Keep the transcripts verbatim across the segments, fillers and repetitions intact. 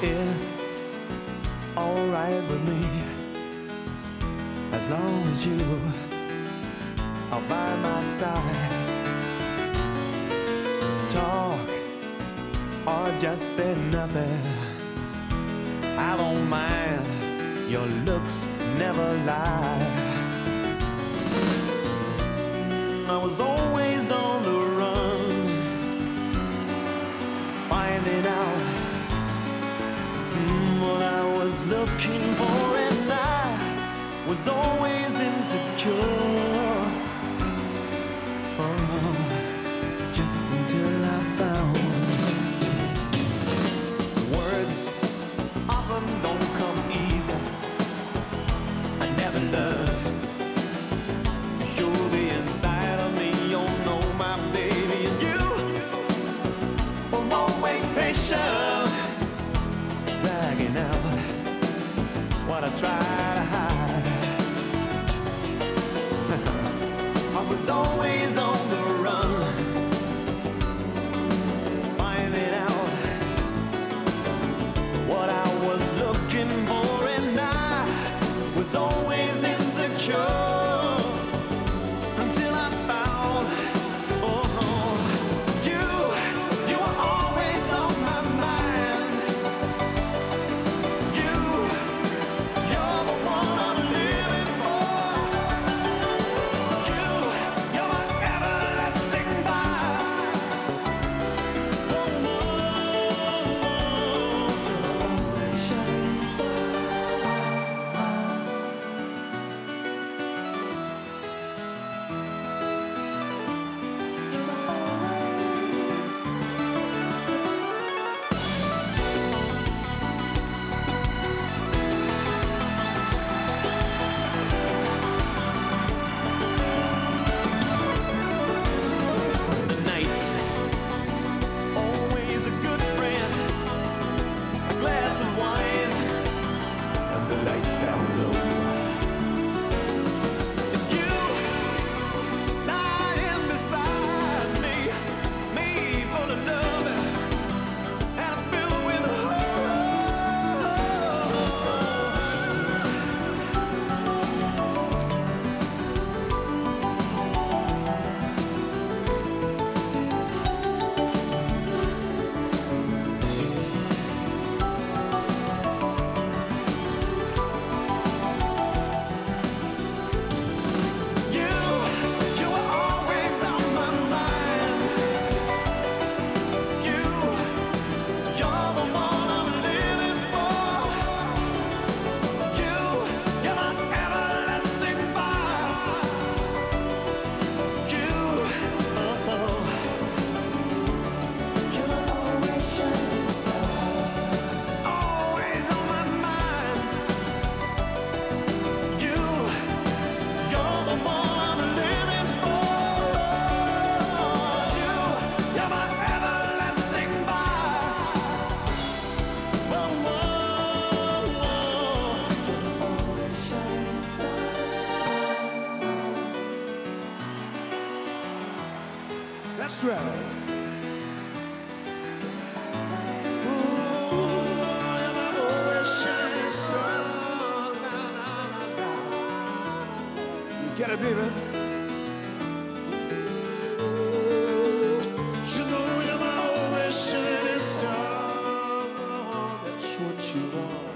It's alright with me, as long as you are by my side. Talk or just say nothing, I don't mind, your looks never lie. I was always on the run, finding out mm, what I was looking for, and I was always insecure. Oh, just until I found words often don't come easy. I never learned to show the inside of me. You know, my baby, and you were always patient, dragging out what I try to hide. I was always on the run, finding out what I was looking for, and I was always insecure. Until I found, oh, you, you were always on my mind. You, you're the one I'm living for. You, you're my everlasting vibe. Oh, you're always shining star. The night, always a good friend, a glass of wine, and the lights down low. And you lying beside me, me full of love and I'm filled with you, you were always on my mind. You, you're the one I'm living for. You, you're my everlasting fire. You, oh, you're my always shining star. Always on my mind. You, you're the one I'm living for. You, you're my everlasting vibe. Whoa, whoa, whoa. Always shining star. That's right. Ooh, you're my always shining star. Na, na, na, na. You get it, baby? Ooh, you know you're my always shining star. That's what you are.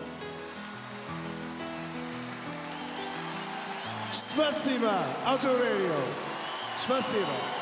Spasiba, Auto Radio. Spasiba.